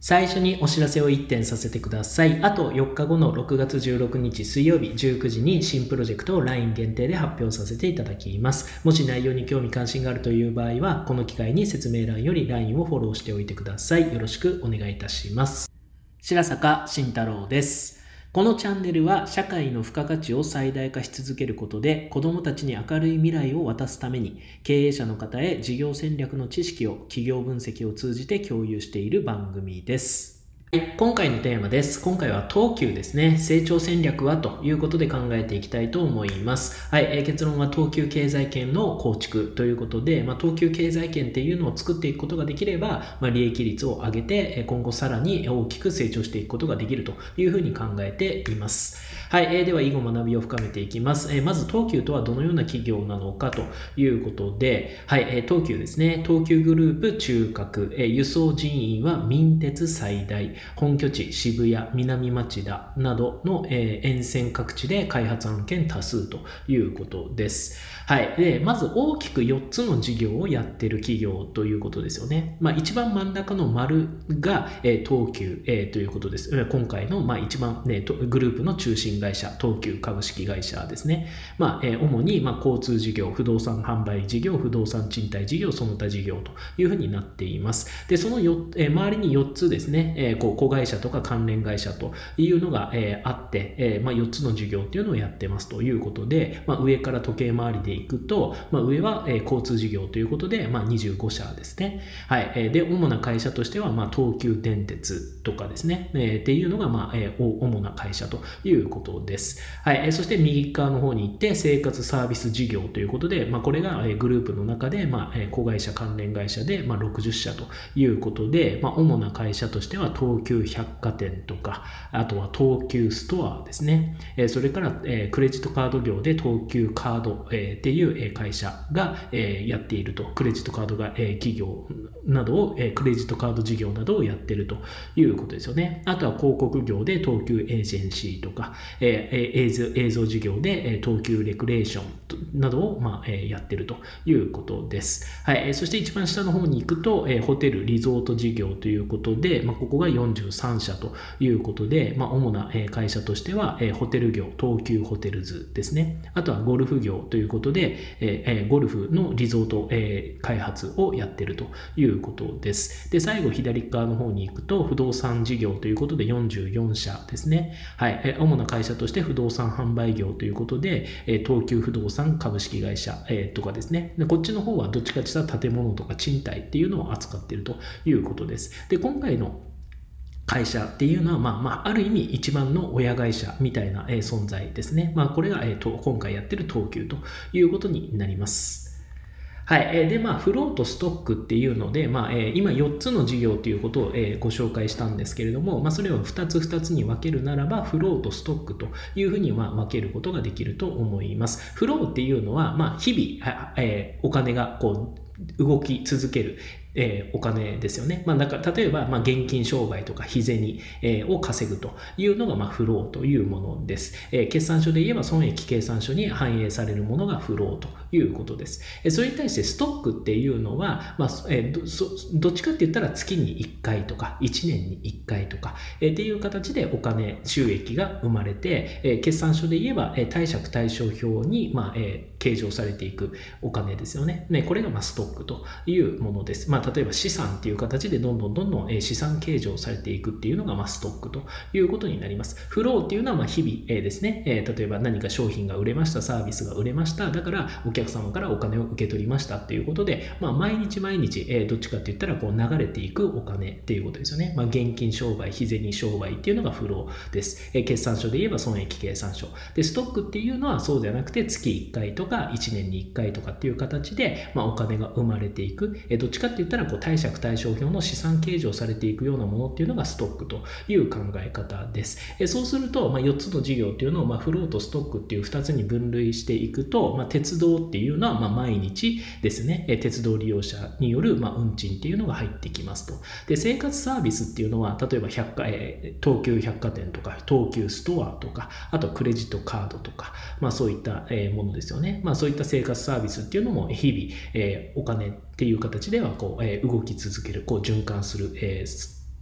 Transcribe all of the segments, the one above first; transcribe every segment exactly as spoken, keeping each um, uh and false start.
最初にお知らせをいってんさせてください。あとよっかごのろくがつじゅうろくにち水曜日じゅうくじに新プロジェクトを ライン 限定で発表させていただきます。もし内容に興味関心があるという場合は、この機会に説明欄より ライン をフォローしておいてください。よろしくお願いいたします。白坂慎太郎です。このチャンネルは社会の付加価値を最大化し続けることで子どもたちに明るい未来を渡すために経営者の方へ事業戦略の知識を企業分析を通じて共有している番組です。はい、今回のテーマです。今回は東急ですね。成長戦略はということで考えていきたいと思います。はい、えー、結論は東急経済圏の構築ということで、まあ、東急経済圏っていうのを作っていくことができれば、まあ、利益率を上げて今後さらに大きく成長していくことができるというふうに考えています。はい、えー、では以後学びを深めていきます。えー、まず東急とはどのような企業なのかということで、はい、えー、東急ですね。東急グループ中核、えー、輸送人員は民鉄最大、本拠地渋谷、南町田などの、えー、沿線各地で開発案件多数ということです。はい。で、まず大きくよっつの事業をやっている企業ということですよね。まあ一番真ん中の丸が、えー、東急、えー、ということです。今回の、まあ、一番、ね、グループの中心会社、東急株式会社ですね。まあ、えー、主に、まあ、交通事業、不動産販売事業、不動産賃貸事業、その他事業というふうになっています。で、そのよ、えー、周りによっつですね、えー、こう子会社とか関連会社というのが、えー、あって、えーまあ、よっつの事業っていうのをやってますということで、まあ、上から時計回りでいくと、まあ、上は、えー、交通事業ということで、まあ、にじゅうごしゃですね。はい。えー、で、主な会社としては、まあ、東急電鉄とかですね、えー、っていうのが、まあ、えー、主な会社ということです。はい。えー、そして右側の方に行って、生活サービス事業ということで、まあ、これが、えー、グループの中で、まあ、えー、子会社関連会社で、まあ、ろくじゅっしゃということで、まあ、主な会社としては、東急百貨店とか、あとは東急ストアですね。えー、それから、えー、クレジットカード業で東急カード、えー、っていう会社が、えー、やっていると。クレジットカードが、えー、企業などを、えー、クレジットカード事業などをやっているということですよね。あとは広告業で東急エージェンシーとか、えー、映像、映像事業で、えー、東急レクレーションなどを、まあえー、やっているということです。はい。えー、そして一番下の方に行くと、えー、ホテル、リゾート事業ということで、まあ、ここがよんじゅうさんしゃということで、まあ、主な会社としては、ホテル業、東急ホテルズですね。あとはゴルフ業ということで、ゴルフのリゾート開発をやっているということです。で、最後左側の方に行くと、不動産事業ということでよんじゅうよんしゃですね。はい。主な会社として不動産販売業ということで、東急不動産株式会社とかですね。で、こっちの方はどっちかというと建物とか賃貸っていうのを扱っているということです。で、今回の会社っていうのは、まあまあ、ある意味一番の親会社みたいな存在ですね。まあ、これが、えー、と今回やってる東急ということになります。はい。で、まあ、フローとストックっていうので、まあ、今よっつの事業ということをご紹介したんですけれども、まあ、それをふたつふたつに分けるならば、フローとストックというふうには分けることができると思います。フローっていうのは、まあ、日々、えー、お金がこう、動き続ける。えー、お金ですよね。まあ、だから例えば、まあ、現金商売とか日銭、えー、を稼ぐというのが、まあ、フローというものです。えー、決算書で言えば損益計算書に反映されるものがフローということです。えー、それに対してストックっていうのは、まあえー、ど, そどっちかって言ったら月にいっかいとかいちねんにいっかいとか、えー、っていう形でお金、収益が生まれて、えー、決算書で言えば、えー、貸借対照表に、まあえー、計上されていくお金ですよね。ねこれが、まあ、ストックというものです。まあ例えば資産っていう形でどんどんどんどん資産計上されていくっていうのがまあストックということになります。フローっていうのはまあ日々ですね、例えば何か商品が売れました、サービスが売れました、だからお客様からお金を受け取りましたっていうことで、まあ毎日毎日どっちかって言ったらこう流れていくお金っていうことですよね。まあ現金商売、日銭商売っていうのがフローです。決算書で言えば損益計算書。で、ストックっていうのはそうじゃなくて月いっかいとかいちねんにいっかいとかっていう形で、まあ、お金が生まれていく。どっちかって言ったらこう貸借対照表の資産計上されていくようなものっていうのがストックという考え方です。そうすると、まあ、よっつの事業っていうのを、まあ、フローとストックっていうふたつに分類していくと、まあ、鉄道っていうのは、まあ、毎日ですね、鉄道利用者による、まあ、運賃っていうのが入ってきますと。で、生活サービスっていうのは、例えば百貨、えー、東急百貨店とか、東急ストアとか、あとクレジットカードとか、まあ、そういったものですよね。まあ、そういった生活サービスっていうのも日々、えー、お金っていう形ではこう、えー、動き続ける、こう循環する、えー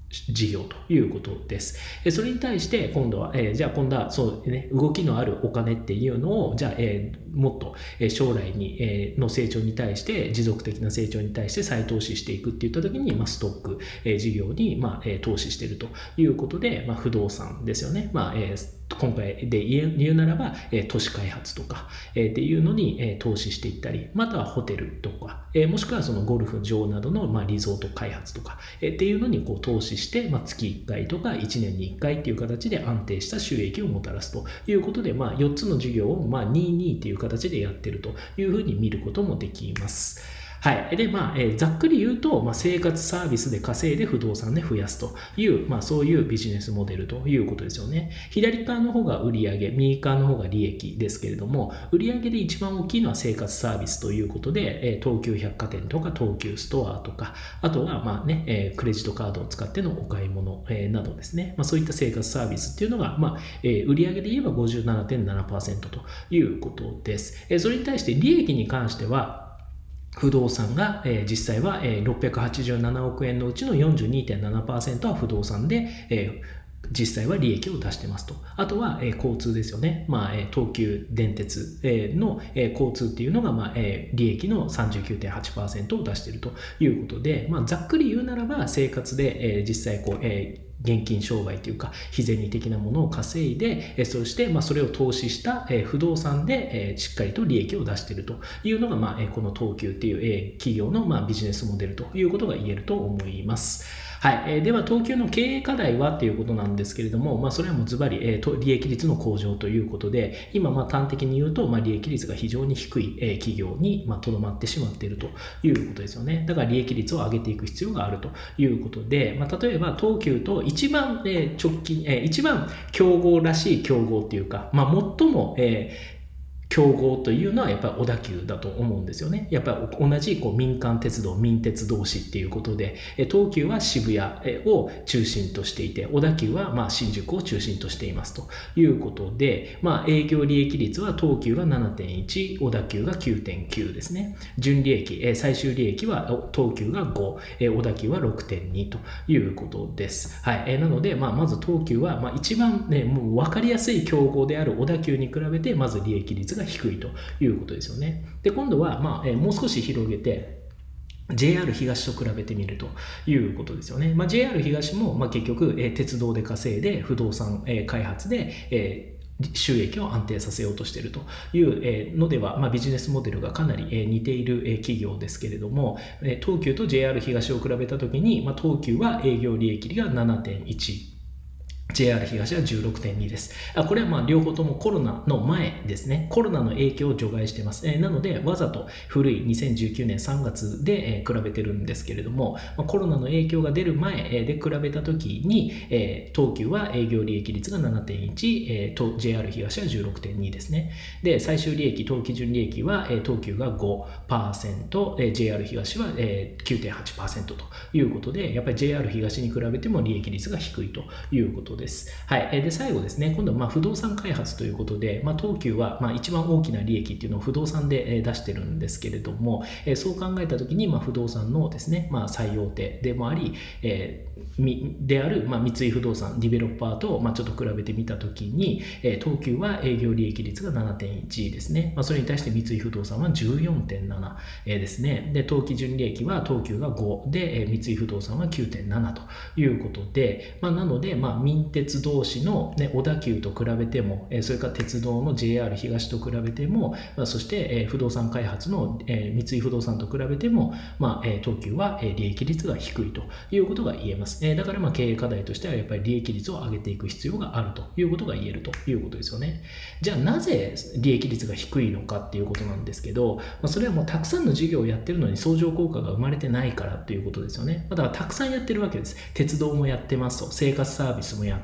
事業ということです。それに対して今度は、えー、じゃあ今度はそうね、動きのあるお金っていうのを、じゃあ、えー、もっと将来に、えー、の成長に対して、持続的な成長に対して再投資していくっていったときに、まあ、ストック、えー、事業に、まあ、えー、投資しているということで、まあ、不動産ですよね。まあ、えー今回で言うならば、えー、都市開発とか、えー、っていうのに、えー、投資していったり、またはホテルとか、えー、もしくはそのゴルフ場などの、まあ、リゾート開発とか、えー、っていうのにこう投資して、まあ、月いっかいとかいちねんにいっかいっていう形で安定した収益をもたらすということで、まあ、よっつの事業を、まあ、にじゅうにっていう形でやってるというふうに見ることもできます。はい。で、まあ、えー、ざっくり言うと、まあ、生活サービスで稼いで不動産で増やすという、まあ、そういうビジネスモデルということですよね。左側の方が売上、右側の方が利益ですけれども、売上で一番大きいのは生活サービスということで、えー、東急百貨店とか東急ストアとか、あとは、まあね、えー、クレジットカードを使ってのお買い物、えー、などですね。まあ、そういった生活サービスっていうのが、まあ、えー、売上で言えば ごじゅうななてんななパーセント ということです。えー、それに対して利益に関しては、不動産が、えー、実際は、えー、ろっぴゃくはちじゅうななおくえんのうちの よんじゅうにてんななパーセント は不動産で、えー、実際は利益を出してますと。あとは、えー、交通ですよね。まあ、えー、東急電鉄、えー、の、えー、交通っていうのが、まあえー、利益の さんじゅうきゅうてんはちパーセント を出しているということで、まあ、ざっくり言うならば生活で、えー、実際こう、えー現金商売というか非銭的なものを稼いで、そしてまあそれを投資した不動産でしっかりと利益を出しているというのが、まあこの東急っていう企業のまあビジネスモデルということが言えると思います。はい。では、東急の経営課題はということなんですけれども、まあ、それはもうズバリ、えー、利益率の向上ということで、今、まあ、端的に言うと、まあ、利益率が非常に低い、えー、企業に、まあ、とどまってしまっているということですよね。だから、利益率を上げていく必要があるということで、まあ、例えば、東急と一番、えー、直近、えー、一番競合らしい競合っていうか、まあ、最も、えー競合というのはやっぱり小田急だと思うんですよね。やっぱり同じこう民間鉄道、民鉄同士っていうことで、東急は渋谷を中心としていて、小田急はまあ新宿を中心としていますということで、まあ、営業利益率は東急が ななてんいち、小田急が きゅうてんきゅう ですね。純利益、最終利益は東急がご、小田急は ろくてんに ということです。はい。なので、まあ、まず東急はまあ一番ね、もう分かりやすい競合である小田急に比べて、まず利益率が低いということですよね。で、今度は、まあ、えー、もう少し広げて、ジェイアール 東と比べてみるということですよね。まあ、ジェイアール 東も、まあ、結局、えー、鉄道で稼いで、不動産、えー、開発で、えー収益を安定させようとしているというのでは、まあ、ビジネスモデルがかなり似ている企業ですけれども、東急と ジェイアール 東を比べたときに、まあ、東急は営業利益が ななてんいち。ジェイアール 東は じゅうろくてんに です。これはまあ両方ともコロナの前ですね。コロナの影響を除外しています。なので、わざと古いにせんじゅうきゅうねんさんがつで比べてるんですけれども、コロナの影響が出る前で比べたときに、東急は営業利益率が ななてんいち、ジェイアール 東は じゅうろくてんに ですね。で、最終利益、当期純利益は東急が ごパーセント、ジェイアール 東は きゅうてんはちパーセント ということで、やっぱり ジェイアール 東に比べても利益率が低いということです。はい。で、最後ですね、今度はまあ不動産開発ということで、まあ、東急はまあ一番大きな利益っていうのを不動産で出してるんですけれども、そう考えたときに、まあ不動産のですね、まあ最大手でもあり、えー、である、まあ、三井不動産ディベロッパーと、まあ、ちょっと比べてみたときに、東急は営業利益率が ななてんいち ですね。まあ、それに対して三井不動産は じゅうよんてんなな ですね。で、当期純利益は東急がごで、三井不動産は きゅうてんなな ということで、まあ、なので、まあ、民鉄同士の、ね、小田急と比べても、それから鉄道の ジェイアール 東と比べても、まあ、そして不動産開発の三井不動産と比べても、まあ、東急は利益率が低いということが言えます。だからまあ経営課題としてはやっぱり利益率を上げていく必要があるということが言えるということですよね。じゃあなぜ利益率が低いのかっていうことなんですけど、まあ、それはもうたくさんの事業をやってるのに相乗効果が生まれてないからということですよね。だからたくさんやってるわけです。鉄道もやってますと、生活サービスもや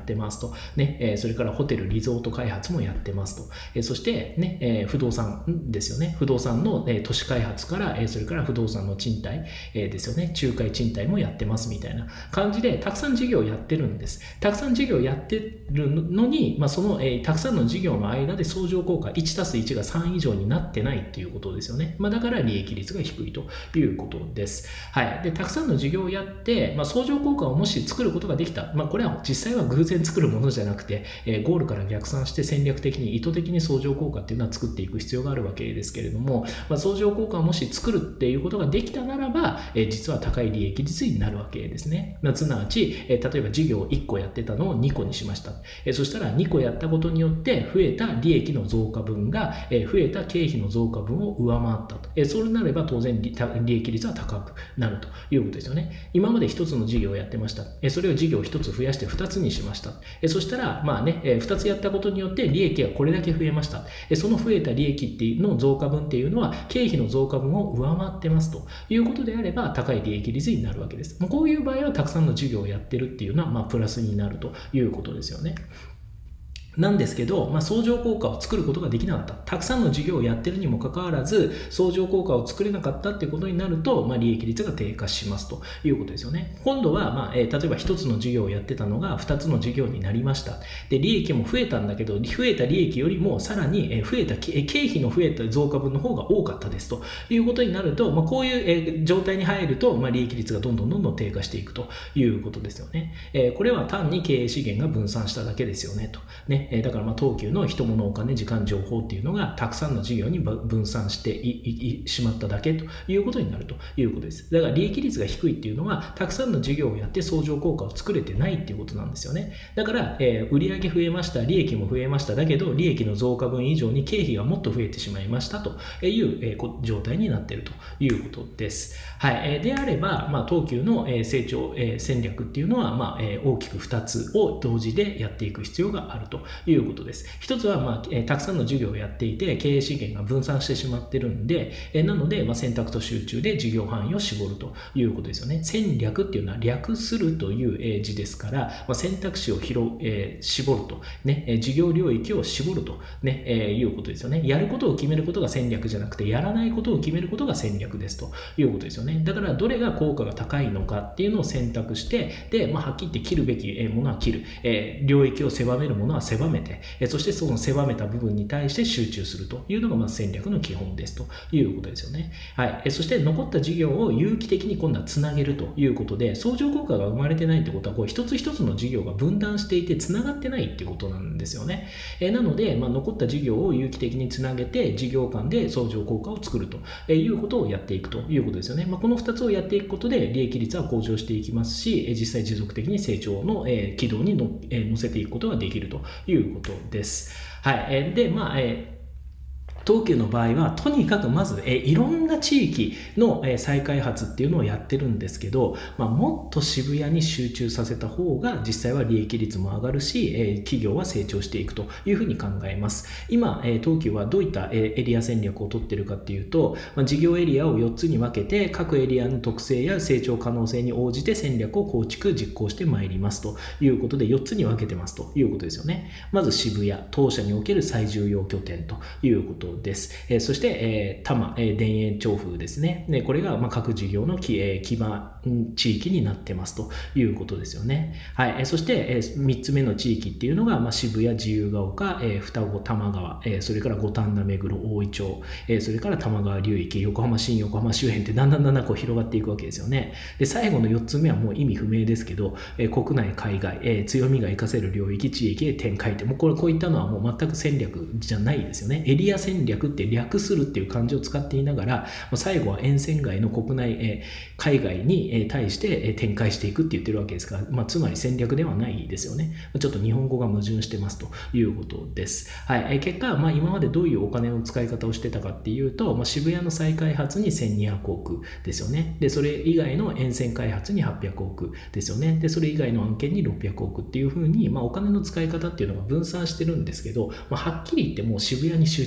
ってますと。ね、えー、それからホテル、リゾート開発もやってますと。えー、そしてね、えー、不動産ですよね。不動産の、えー、都市開発から、えー、それから不動産の賃貸、えー、ですよね。仲介賃貸もやってますみたいな感じで、たくさん事業をやってるんです。たくさん事業をやってるのに、まあ、その、えー、たくさんの事業の間で相乗効果いちたすいちがさん以上になってないっていうことですよね。まあ、だから利益率が低いということです。はい。で、たくさんの事業をやって、まあ、相乗効果をもし作ることができた。まあ、これは実際は偶然作るものじゃなくて、えー、ゴールから逆算して戦略的に意図的に相乗効果っていうのは作っていく必要があるわけですけれども、まあ、相乗効果をもし作るっていうことができたならば、えー、実は高い利益率になるわけですね。まあ、すなわち、えー、例えば事業をいっこやってたのをにこにしました。えー、そしたらにこやったことによって増えた利益の増加分が、えー、増えた経費の増加分を上回ったと。えー、そうなれば当然利益率は高くなるということですよね。今までひとつの事業をやってました。えー、それを事業をひとつ増やしてふたつにしました。えー、そしたら、まあね、えー、ふたつやったことによって利益がこれだけ増えました。えー、その増えた利益っていうの増加分っていうのは経費の増加分を上回ってますということであれば高い利益率になるわけです。こういう場合はたくさんの事業をやってるっていうのは、まあ、プラスになるということですよね。なんですけど、まあ、相乗効果を作ることができなかった。たくさんの事業をやってるにもかかわらず、相乗効果を作れなかったっていうことになると、まあ、利益率が低下しますということですよね。今度は、まあ、えー、例えばひとつの事業をやってたのがふたつの事業になりました。で、利益も増えたんだけど、増えた利益よりもさらに増えた経費の増えた増加分の方が多かったですということになると、まあ、こういう状態に入ると、まあ、利益率がどんどんどんどん低下していくということですよね。えー、これは単に経営資源が分散しただけですよねと。ね、だからまあ東急の人物お金時間情報っていうのがたくさんの事業に分散してしまっただけということになるということです。だから利益率が低いっていうのはたくさんの事業をやって相乗効果を作れてないっていうことなんですよね。だから、えー、売上増えました、利益も増えました、だけど利益の増加分以上に経費がもっと増えてしまいましたという、えー、状態になっているということです。はい、えー、であれば、まあ、東急の、えー、成長、えー、戦略っていうのは、まあえー、大きくふたつを同時でやっていく必要があるということです。一つは、まあえー、たくさんの事業をやっていて経営資源が分散してしまってるんで、えー、なので、まあ、選択と集中で事業範囲を絞るということですよね。戦略っていうのは略するという、えー、字ですから、まあ、選択肢を広、えー、絞ると、ねえー、事業領域を絞ると、ねえー、いうことですよね。やることを決めることが戦略じゃなくて、やらないことを決めることが戦略ですということですよね。だからどれが効果が高いのかっていうのを選択して、で、まあ、はっきり言って切るべきものは切る、えー、領域を狭めるものは狭めて、えー、そしてその狭めた部分に対して集中するというのがまず戦略の基本ですということですよね。はい、えー、そして残った事業を有機的に今度はつなげるということで、相乗効果が生まれてないってことは、こう一つ一つの事業が分断していてつながってないっていうことなんですよね。えー、なので、まあ、残った事業を有機的につなげて事業間で相乗効果を作るということをやっていくということですよね。まあ、このふたつをやっていくことで利益率は向上していきますし、実際持続的に成長の軌道にの乗せていくことができるということです。はい。で、まあ、えー東急の場合はとにかくまずえいろんな地域のえ再開発っていうのをやってるんですけど、まあ、もっと渋谷に集中させた方が実際は利益率も上がるし、え企業は成長していくというふうに考えます。今え東急はどういったえエリア戦略を取ってるかっていうと、まあ、事業エリアをよっつに分けて各エリアの特性や成長可能性に応じて戦略を構築実行してまいりますということでよっつに分けてますということですよね。まず渋谷、当社における最重要拠点ということです。えー、そして、えー、多摩、えー、田園調布ですね。でこれが、まあ、各事業の基、えー、基盤地域になってますということですよね。はい。えー、そして、えー、みっつめの地域っていうのが、まあ、渋谷、自由が丘、えー、双子、多摩川、えー、それから五反田、目黒、大井町、えー、それから多摩川流域、横浜、新横浜周辺ってだんだんだんだんこう広がっていくわけですよね。で、最後のよっつめはもう意味不明ですけど、えー、国内、海外、えー、強みが活かせる領域、地域へ展開って、もうこれ、こういったのはもう全く戦略じゃないですよね。エリア戦略って略するっていう漢字を使っていながら、最後は沿線外の国内、えー、海外に対して展開していくって言ってるわけですから、まあ、つまり戦略ではないですよね。ちょっと日本語が矛盾してますということです。はい。えー、結果、まあ、今までどういうお金の使い方をしてたかっていうと、まあ、渋谷の再開発にせんにひゃくおくですよね。で、それ以外の沿線開発にはっぴゃくおくですよね。で、それ以外の案件にろっぴゃくおくっていうふうに、まあ、お金の使い方っていうのが分散してるんですけど、まあ、はっきり言ってもう渋谷に集中してい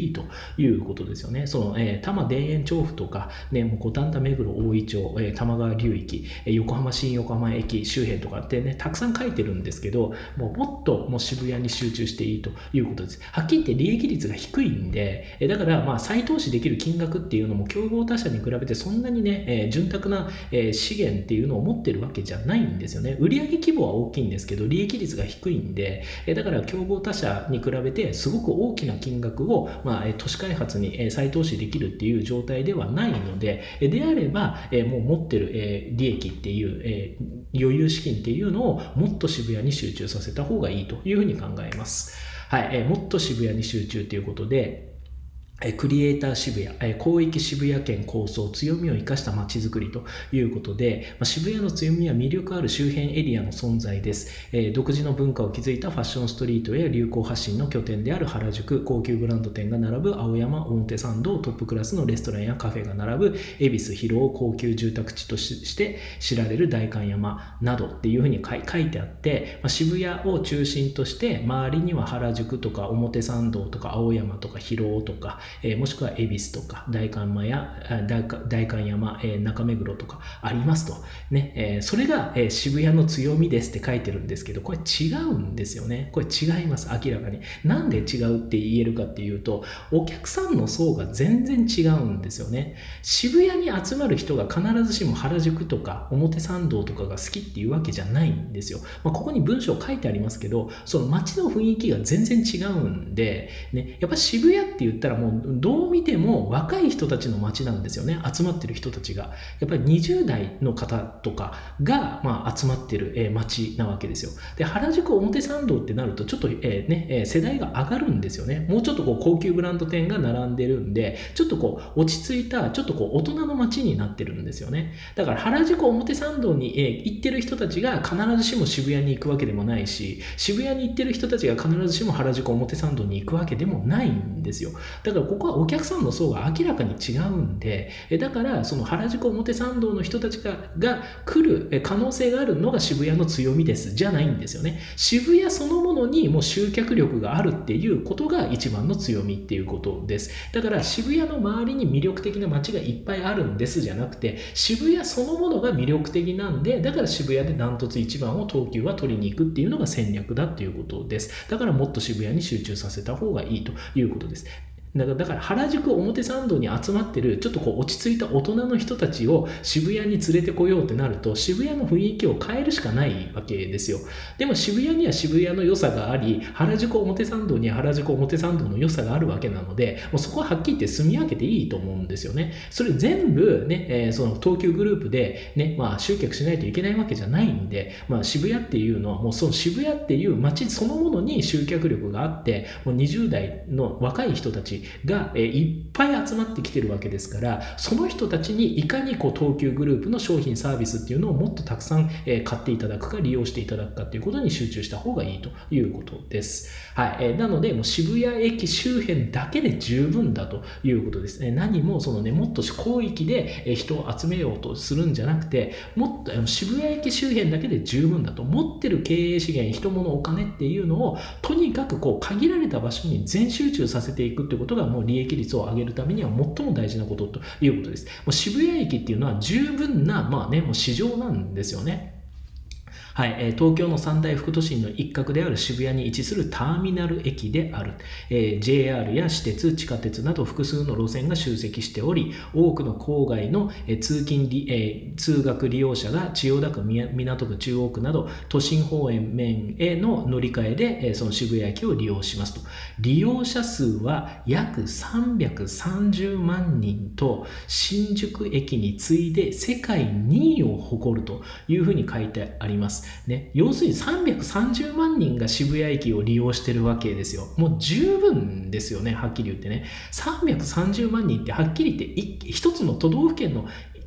いいということですよね。その、えー、多摩田園調布とか、ね、もう五反田目黒大井町、えー、多摩川流域、えー、横浜新横浜駅周辺とかってね、たくさん書いてるんですけど、もうもっともう渋谷に集中していいということです。はっきり言って利益率が低いんで、えー、だからまあ再投資できる金額っていうのも競合他社に比べてそんなにね、えー、潤沢な、えー、資源っていうのを持ってるわけじゃないんですよね。売上規模は大きいんですけど、利益率が低いんで、えー、だから競合他社に比べてすごく大きな金額を、まあ、都市開発に再投資できるっていう状態ではないので、であれば、もう持ってる利益っていう余裕資金っていうのをもっと渋谷に集中させた方がいいというふうに考えます。はい、もっと渋谷に集中ということで、クリエイター渋谷、広域渋谷圏構想、強みを生かした街づくりということで、渋谷の強みは魅力ある周辺エリアの存在です。独自の文化を築いたファッションストリートや流行発信の拠点である原宿、高級ブランド店が並ぶ青山、表参道、トップクラスのレストランやカフェが並ぶ恵比寿、広尾、高級住宅地として知られる代官山などっていうふうに書いてあって、渋谷を中心として周りには原宿とか表参道とか青山とか広尾とか、えー、もしくは恵比寿とか代官山や代官山、えー、中目黒とかありますと、ねえー、それが、えー、渋谷の強みですって書いてるんですけど、これ違うんですよね。これ違います、明らかに。なんで違うって言えるかっていうと、お客さんの層が全然違うんですよね。渋谷に集まる人が必ずしも原宿とか表参道とかが好きっていうわけじゃないんですよ。まあ、ここに文章書いてありますけど、その街の雰囲気が全然違うんで、ね、やっぱ渋谷って言ったらもうどう見ても若い人たちの街なんですよね。集まってる人たちがやっぱりにじゅう代の方とかが、まあ、集まってる街なわけですよ。で、原宿表参道ってなるとちょっと、えーね、世代が上がるんですよね。もうちょっとこう高級ブランド店が並んでるんで、ちょっとこう落ち着いたちょっとこう大人の街になってるんですよね。だから原宿表参道に、えー、行ってる人たちが必ずしも渋谷に行くわけでもないし、渋谷に行ってる人たちが必ずしも原宿表参道に行くわけでもないんですよ。だからここはお客さんの層が明らかに違うんで、だからその原宿表参道の人たちがが来る可能性があるのが渋谷の強みですじゃないんですよね。渋谷そのものにもう集客力があるっていうことが一番の強みっていうことです。だから渋谷の周りに魅力的な街がいっぱいあるんですじゃなくて、渋谷そのものが魅力的なんで、だから渋谷でダントツ一番を東急は取りに行くっていうのが戦略だっていうことです。だからもっと渋谷に集中させた方がいいということです。だから、だから原宿表参道に集まってるちょっとこう落ち着いた大人の人たちを渋谷に連れてこようってなると、渋谷の雰囲気を変えるしかないわけですよ。でも渋谷には渋谷の良さがあり、原宿表参道には原宿表参道の良さがあるわけなので、もうそこははっきり言って住み分けていいと思うんですよね。それ全部ね、えー、その東急グループでね、まあ集客しないといけないわけじゃないんで、まあ渋谷っていうのはもうその渋谷っていう街そのものに集客力があって、もうにじゅう代の若い人たちがいっぱい集まってきてるわけですから、その人たちにいかにこう東急グループの商品サービスっていうのをもっとたくさん買っていただくか利用していただくかということに集中した方がいいということです。はい、なのでもう渋谷駅周辺だけで十分だということですね。何もそのね、もっと広域で人を集めようとするんじゃなくて、もっと渋谷駅周辺だけで十分だと。持ってる経営資源、人物、お金っていうのをとにかくこう限られた場所に全集中させていくってことがもう利益率を上げるためには最も大事なことということです。もう渋谷駅っていうのは十分な、まあね、もう市場なんですよね。はい、東京の三大副都心の一角である渋谷に位置するターミナル駅である。えー、ジェイアール や私鉄、地下鉄など複数の路線が集積しており、多くの郊外の通勤、えー、通学利用者が千代田区、港区、中央区など都心方面への乗り換えで、えー、その渋谷駅を利用しますと。利用者数は約さんびゃくさんじゅうまんにんと、新宿駅に次いで世界にいを誇るというふうに書いてあります。ね、要するにさんびゃくさんじゅうまんにんが渋谷駅を利用してるわけですよ。もう十分ですよね、はっきり言ってね。さんびゃくさんじゅうまんにんってはっきり言って一つの都道府県の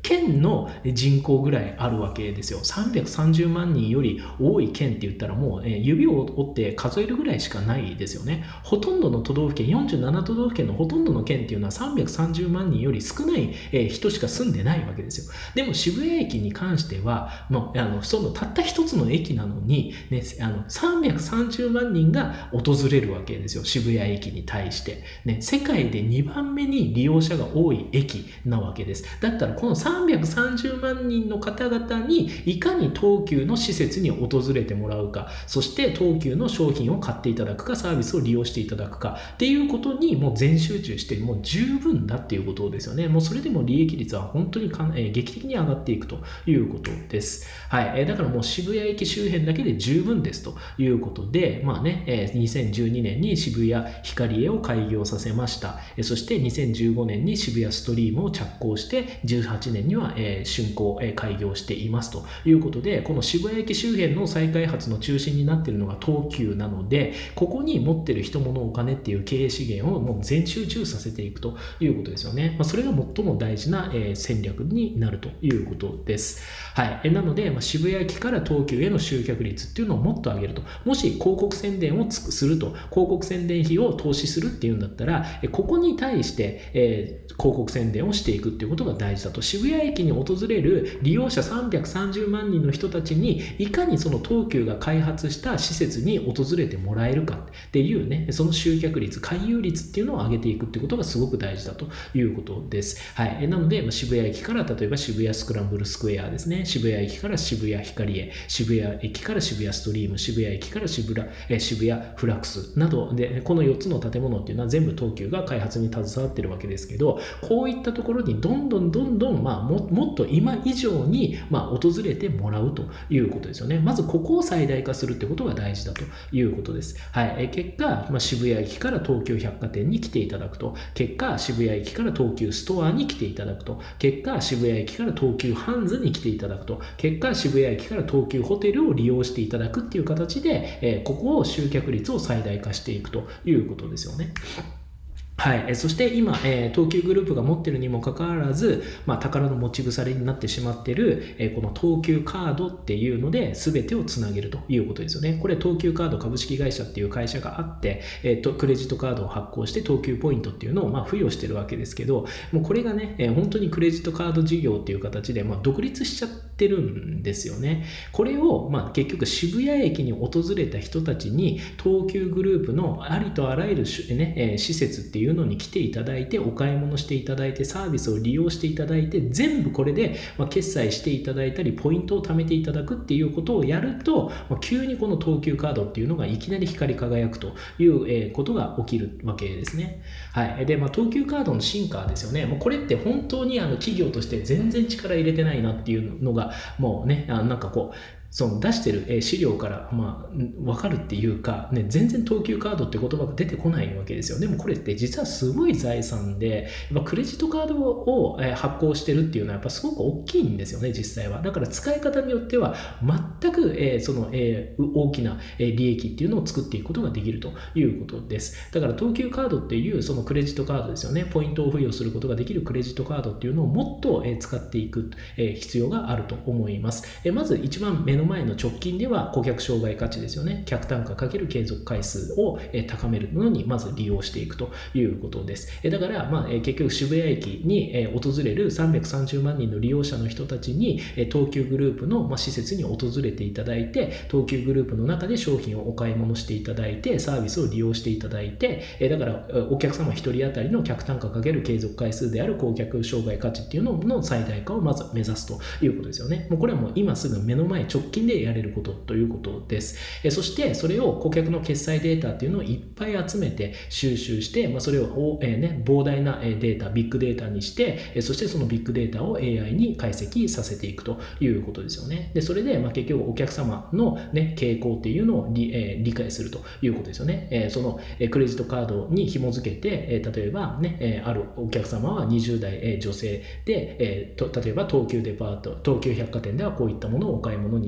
県の人口ぐらいあるわけですよ。さんびゃくさんじゅうまんにんより多い県って言ったらもう、えー、指を折って数えるぐらいしかないですよね。ほとんどの都道府県、よんじゅうなな都道府県のほとんどの県っていうのはさんびゃくさんじゅうまんにんより少ない、えー、人しか住んでないわけですよ。でも渋谷駅に関しては、もうあのそのたった一つの駅なのに、ね、あのさんびゃくさんじゅうまんにんが訪れるわけですよ。渋谷駅に対して、ね、世界でにばんめに利用者が多い駅なわけです。だったらこのさんびゃくさんじゅうまんにんの方々にいかに東急の施設に訪れてもらうか、そして東急の商品を買っていただくか、サービスを利用していただくかっていうことにもう全集中してもう十分だっていうことですよね。もうそれでも利益率は本当にかん、えー、劇的に上がっていくということです。はい、えー、だからもう渋谷駅周辺だけで十分ですということで、まあね、えー、にせんじゅうにねんに渋谷ヒカリエを開業させました。えー、そしてにせんじゅうごねんに渋谷ストリームを着工してじゅうはちねんには、えー、竣工、えー、開業していますということで、この渋谷駅周辺の再開発の中心になっているのが東急なので、ここに持っている人物お金っていう経営資源をもう全集中させていくということですよね。まあ、それが最も大事な、えー、戦略になるということです。はい、えー、なので、まあ、渋谷駅から東急への集客率っていうのをもっと上げると、もし広告宣伝をすると、広告宣伝費を投資するっていうんだったら、えー、ここに対して、えー、広告宣伝をしていくっていうことが大事だと。渋谷駅に訪れる利用者さんびゃくさんじゅうまんにんの人たちにいかにその東急が開発した施設に訪れてもらえるかっていうね、その集客率、回遊率っていうのを上げていくっていうことがすごく大事だということです。はい、なので渋谷駅から例えば渋谷スクランブルスクエアですね、渋谷駅から渋谷ヒカリエ、渋谷駅から渋谷ストリーム、渋谷駅から渋谷、え渋谷フラックスなどで、このよっつの建物っていうのは全部東急が開発に携わってるわけですけど、こういったところにどんどんどんどん、まあ、も, もっと今以上に、まあ、訪れてもらうということですよね。まずここを最大化するってことが大事だということです。はい、え結果、まあ、渋谷駅から東急百貨店に来ていただくと、結果渋谷駅から東急ストアに来ていただくと、結果渋谷駅から東急ハンズに来ていただくと、結果渋谷駅から東急ホテルを利用していただくっていう形で、えー、ここを集客率を最大化していくということですよね。はい、そして今、えー、東急グループが持っているにもかかわらず、まあ、宝の持ち腐れになってしまっている、えー、この東急カードっていうので全てをつなげるということですよね。これ東急カード株式会社っていう会社があって、えー、とクレジットカードを発行して東急ポイントっていうのをまあ付与してるわけですけど、もうこれがね、えー、本当にクレジットカード事業っていう形で、まあ、独立しちゃってるんですよね。これを、まあ、結局渋谷駅に訪れた人たちに東急グループのありとあらゆる、ねえー、施設っていういうのに来ていただいて、お買い物していただいて、サービスを利用していただいて、全部これで決済していただいたりポイントを貯めていただくっていうことをやると、急にこの東急カードっていうのがいきなり光り輝くということが起きるわけですね。はい。で、まあ、東急カードの進化ですよね。もうこれって本当にあの企業として全然力入れてないなっていうのがもうね、あなんかこうその出してる資料からまあ分かるっていうか、ね、全然東急カードって言葉が出てこないわけですよ。でもこれって実はすごい財産で、やっぱクレジットカードを発行してるっていうのはやっぱすごく大きいんですよね、実際は。だから使い方によっては全くその大きな利益っていうのを作っていくことができるということです。だから東急カードっていうそのクレジットカードですよね、ポイントを付与することができるクレジットカードっていうのをもっと使っていく必要があると思います。まず一番目の前の直近では顧客商売価値ですよね。客単価×継続回数を高めるのにまず利用していくということです。だから、まあ、結局渋谷駅に訪れるさんびゃくさんじゅうまんにんの利用者の人たちに東急グループの施設に訪れていただいて、東急グループの中で商品をお買い物していただいて、サービスを利用していただいて、だからお客様ひとり当たりの客単価×継続回数である顧客商売価値っていうのの最大化をまず目指すということですよね。もうこれはもう今すぐ目の前直近でやれることということです。えそしてそれを顧客の決済データっていうのをいっぱい集めて収集して、まあ、それを、えーね、膨大なデータ、ビッグデータにして、えそしてそのビッグデータを エーアイ に解析させていくということですよね。でそれで、まあ、結局お客様の、ね、傾向っていうのを理、えー、理解するということですよね。えー、その、えー、クレジットカードに紐付けて、えー、例えば、ねえー、あるお客様はにじゅう代、えー、女性で、えー、と例えば東急デパート、東急百貨店ではこういったものをお買い物に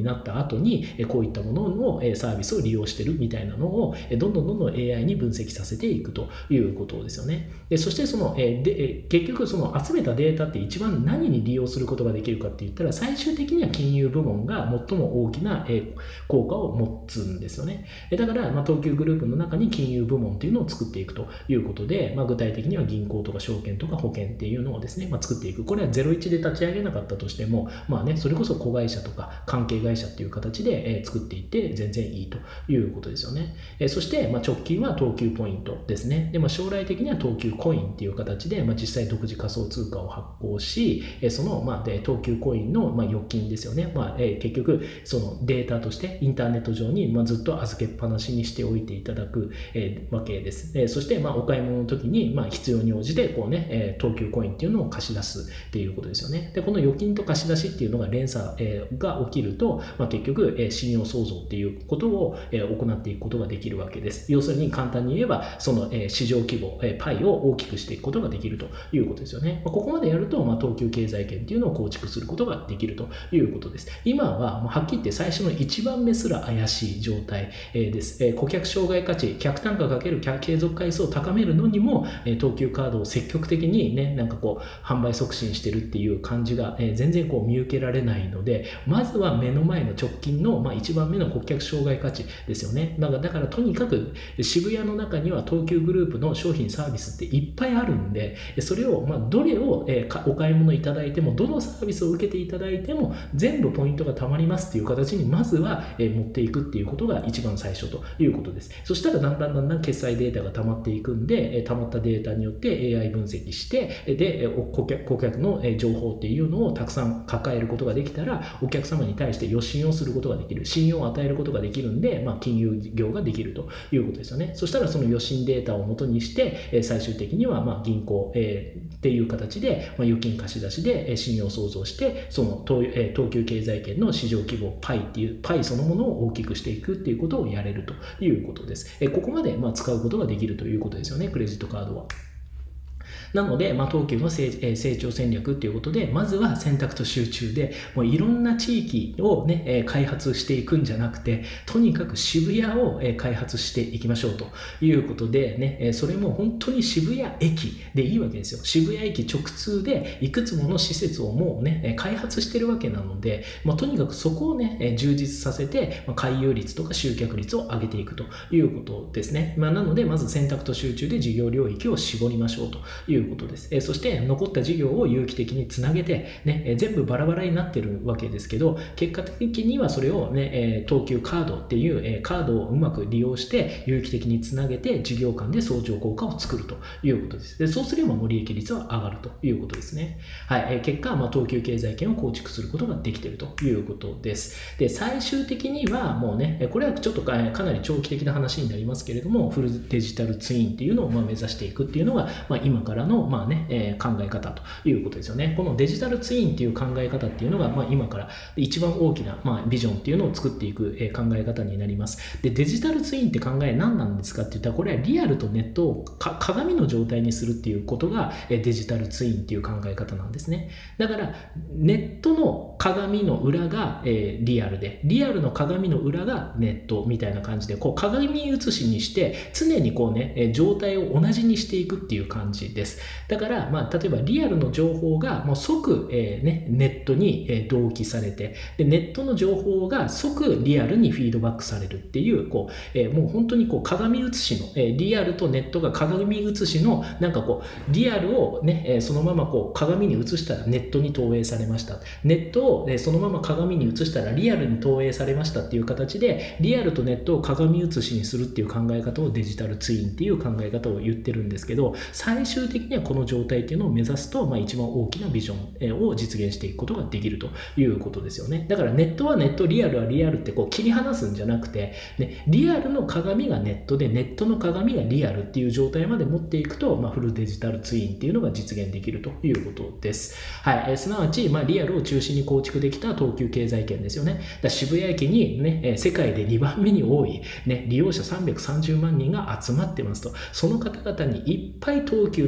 なった後にこういったもののサービスを利用してるみたいなのをどんどんどんどん エーアイ に分析させていくということですよね。でそしてそので結局その集めたデータって一番何に利用することができるかって言ったら、最終的には金融部門が最も大きな効果を持つんですよね。だからまあ東急グループの中に金融部門っていうのを作っていくということで、まあ、具体的には銀行とか証券とか保険っていうのをですね、まあ、作っていく。これはゼロイチで立ち上げなかったとしても、まあね、それこそ子会社とか関係会社っていう形で作っていって全然いいということですよね。そしてまあ直近は東急ポイントですね。で、まあ、将来的には東急コインっていう形で、まあ、実際独自仮想通貨を発行し、そのまあで東急コインのまあ預金ですよね。まあ、結局そのデータとしてインターネット上にまあずっと預けっぱなしにしておいていただくわけです。そしてまあお買い物の時にまあ必要に応じてこうね、東急コインっていうのを貸し出すっていうことですよね。で、この預金と貸し出しっていうのが連鎖が起きると、まあ、結局信用創造っていうことを行っていくことができるわけです。要するに簡単に言えば、その市場規模、パイを大きくしていくことができるということですよね。ここまでやると、まあ、東急経済圏っていうのを構築することができるということです。今ははっきり言って最初のいちばんめすら怪しい状態です。顧客障害価値、客単価×継続回数を高めるのにも、東急カードを積極的にね、なんかこう販売促進してるっていう感じが全然こう見受けられないので、まずは目の前の直近の、まあ、いちばんめの顧客障害価値ですよね。だから、だからとにかく渋谷の中には東急グループの商品サービスっていっぱいあるんで、それをまあどれをお買い物いただいても、どのサービスを受けていただいても全部ポイントがたまりますっていう形にまずは持っていくっていうことが一番最初ということです。そしたらだんだんだんだん決済データが溜まっていくんで、溜まったデータによって エーアイ 分析して、で顧客、顧客の情報っていうのをたくさん抱えることができたら、お客様に対して予信をすることができる、信用を与えることができるんで、まあ、金融業ができるということですよね。そしたらその予信データを元にして、最終的にはまあ銀行っていう形で預金貸し出しで信用創造して、その東急経済圏の市場規模パイっていうパイそのものを大きくしていくっていうことをやれるということです。ここまでまあ使うことができるということですよね、クレジットカードは。なので、まあ、東急の成長戦略ということで、まずは選択と集中で、もういろんな地域を、ね、開発していくんじゃなくて、とにかく渋谷を開発していきましょうということで、ね、それも本当に渋谷駅でいいわけですよ。渋谷駅直通でいくつもの施設をもうね、開発してるわけなので、まあ、とにかくそこをね、充実させて、回遊率とか集客率を上げていくということですね。まあ、なので、まず選択と集中で事業領域を絞りましょうということです。えそして残った事業を有機的につなげて、ね、え全部バラバラになってるわけですけど、結果的にはそれを、ね、え東急カードっていう、えカードをうまく利用して有機的につなげて事業間で相乗効果を作るということです。でそうすれば利益率は上がるということですね。はい、え結果、まあ、東急経済圏を構築することができているということです。で最終的にはもうね、これはちょっとかなり長期的な話になりますけれども、フルデジタルツインっていうのをまあ目指していくっていうのが、まあ、今からのまあね、えー、考え方ということですよね。このデジタルツインっていう考え方っていうのが、まあ、今から一番大きな、まあ、ビジョンっていうのを作っていく、えー、考え方になります。でデジタルツインって考え何なんですかって言ったら、これはリアルとネットをか鏡の状態にするっていうことが、えー、デジタルツインっていう考え方なんですね。だからネットの鏡の裏が、えー、リアルで、リアルの鏡の裏がネットみたいな感じで、こう鏡写しにして常にこうね、状態を同じにしていくっていう感じです。だから、まあ、例えばリアルの情報がもう即、えーね、ネットに、えー、同期されて、でネットの情報が即リアルにフィードバックされるっていう、こう、えー、もう本当にこう鏡写しの、えー、リアルとネットが鏡写しのなんかこうリアルをね、えー、そのままこう鏡に映したらネットに投影されました。ネットを、えー、そのまま鏡に映したらリアルに投影されましたっていう形で、リアルとネットを鏡写しにするっていう考え方をデジタルツインっていう考え方を言ってるんですけど、最終的にはこの状態っていうのを目指すと、まあ、一番大きなビジョンを実現していくことができるということですよね。だからネットはネット、リアルはリアルってこう切り離すんじゃなくて、ね、リアルの鏡がネットで、ネットの鏡がリアルっていう状態まで持っていくと、まあ、フルデジタルツインっていうのが実現できるということです。はい、えすなわち、まあ、リアルを中心に構築できた東急経済圏ですよね。だ渋谷駅に、ね、世界でにばんめに多い、ね、利用者さんびゃくさんじゅうまんにんが集まってますと。その方々にいっぱい東急の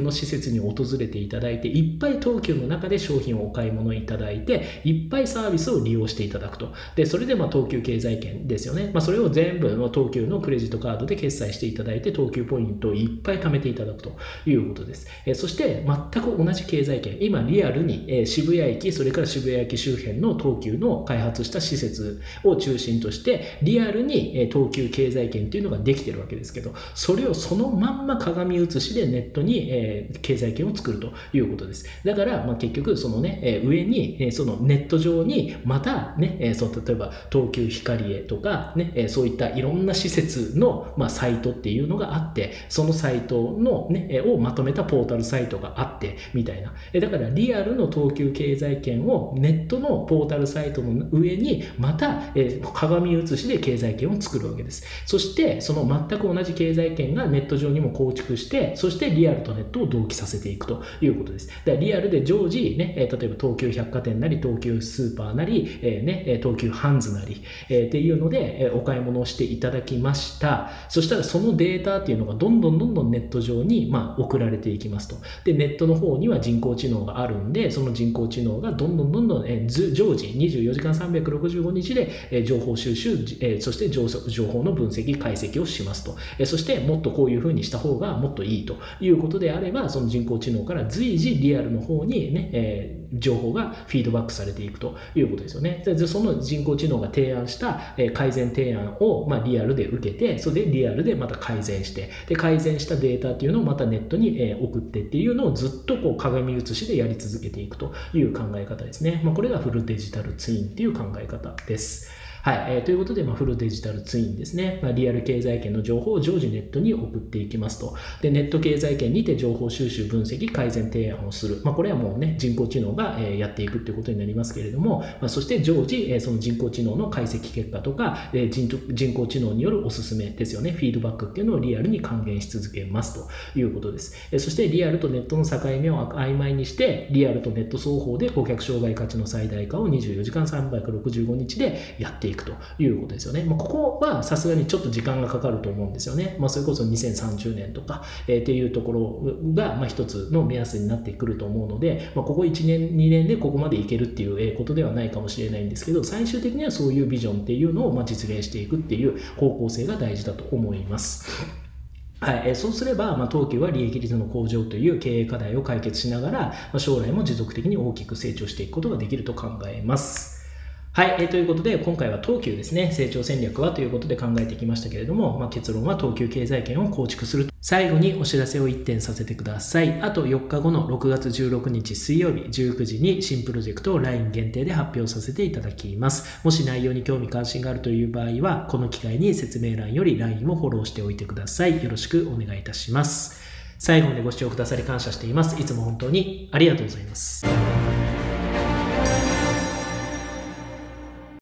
の施設に訪れていただいて、いっぱい東急の中で商品をお買い物いただいて、いっぱいサービスを利用していただくと。で、それでまあ東急経済圏ですよね。まあ、それを全部東急のクレジットカードで決済していただいて、東急ポイントをいっぱい貯めていただくということです。えー、そして全く同じ経済圏、今リアルに、えー、渋谷駅、それから渋谷駅周辺の東急の開発した施設を中心として、リアルに、えー、東急経済圏っていうのができてるわけですけど、それをそのまんま鏡写しでネットに、えー、経済圏を作るということです。だから、まあ、結局そのね、えー、上に、えー、そのネット上にまたね、えー、そう例えば東急ヒカリエとかね、えー、そういったいろんな施設の、まあ、サイトっていうのがあって、そのサイトの、ね、えー、をまとめたポータルサイトがあってみたいな。えー、だからリアルの東急経済圏をネットのポータルサイトの上にまた、えー、鏡写しで経済圏を作るわけです。そしてその全く同じ経済圏がネット上にも構築して、そしてリアルとネットを同期させていくということです。だからリアルで常時、ね、例えば東急百貨店なり東急スーパーなり、えーね、東急ハンズなり、えー、っていうので、えー、お買い物をしていただきました。そしたらそのデータっていうのがどんどんどんどんネット上に、まあ、送られていきますと。で、ネットの方には人工知能があるんで、その人工知能がどんどんどんどん、えー、常時にじゅうよじかんさんびゃくろくじゅうごにちで、えー、情報収集、えー、そして情報の分析、解析をしますと。えー、そしてもっとこういうふうにした方がもっといいということであれば、その人工知能から随時リアルの方にね、えー情報がフィードバックされていくということですよね。でその人工知能が提案した改善提案をまあリアルで受けて、それでリアルでまた改善して、で改善したデータっていうのをまたネットに送ってっていうのをずっとこう鏡写しでやり続けていくという考え方ですね。まあ、これがフルデジタルツインっていう考え方です。はい、えー、ということで、まあ、フルデジタルツインですね。まあ、リアル経済圏の情報を常時ネットに送っていきますと。で、ネット経済圏にて情報収集、分析、改善提案をする。まあ、これはもうね、人工知能が、えー、やっていくということになりますけれども、まあ、そして常時、えー、その人工知能の解析結果とか、えー人、人工知能によるおすすめですよね。フィードバックっていうのをリアルに還元し続けますということです。えー、そしてリアルとネットの境目を曖昧にして、リアルとネット双方で顧客障害価値の最大化をにじゅうよじかんさんびゃくろくじゅうごにちでやっていくということです。ですよね。まあ、ここはさすがにちょっと時間がかかると思うんですよね。まあ、それこそにせんさんじゅうねんとか、えー、っていうところが、まあ、一つの目安になってくると思うので、まあ、ここいちねんにねんでここまでいけるっていうことではないかもしれないんですけど、最終的にはそういうビジョンっていうのをまあ実現していくっていう方向性が大事だと思います。はい、そうすれば、まあ、東急は利益率の向上という経営課題を解決しながら、まあ、将来も持続的に大きく成長していくことができると考えます。はい、えー、ということで今回は東急ですね、成長戦略はということで考えてきましたけれども、まあ、結論は東急経済圏を構築する。最後にお知らせをいってんさせてください。あとよっかごのろくがつじゅうろくにち水曜日じゅうくじに新プロジェクトを ライン 限定で発表させていただきます。もし内容に興味関心があるという場合は、この機会に説明欄より ライン をフォローしておいてください。よろしくお願いいたします。最後までご視聴くださり感謝しています。いつも本当にありがとうございます。